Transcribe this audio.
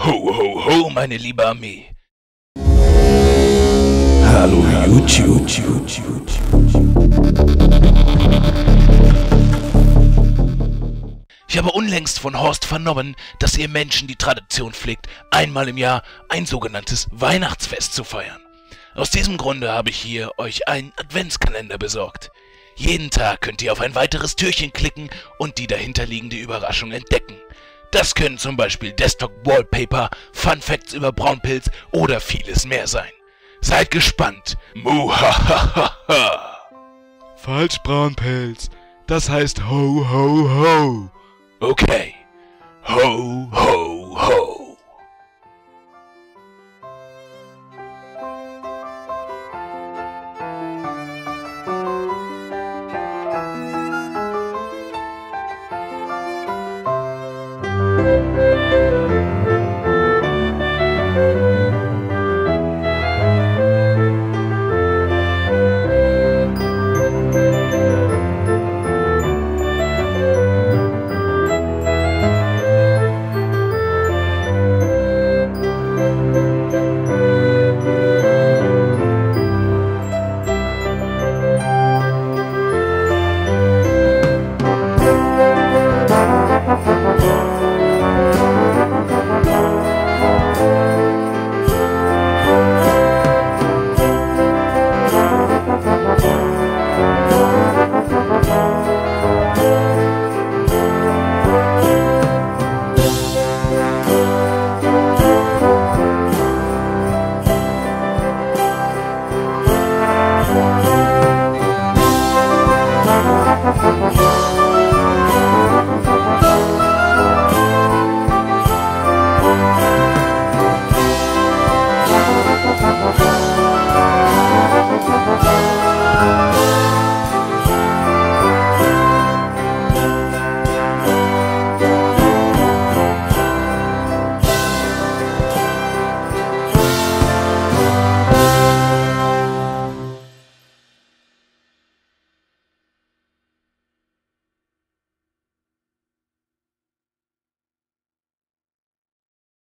Ho, ho, ho, meine liebe Armee. Hallo YouTube. Ich habe unlängst von Horst vernommen, dass ihr Menschen die Tradition pflegt, einmal im Jahr ein sogenanntes Weihnachtsfest zu feiern. Aus diesem Grunde habe ich hier euch einen Adventskalender besorgt. Jeden Tag könnt ihr auf ein weiteres Türchen klicken und die dahinterliegende Überraschung entdecken. Das können zum Beispiel Desktop-Wallpaper, Fun Facts über Braunpilz oder vieles mehr sein. Seid gespannt. Muhahaha. Falsch, Braunpelz. Das heißt Ho, Ho, Ho. Okay. Ho, ho, ho.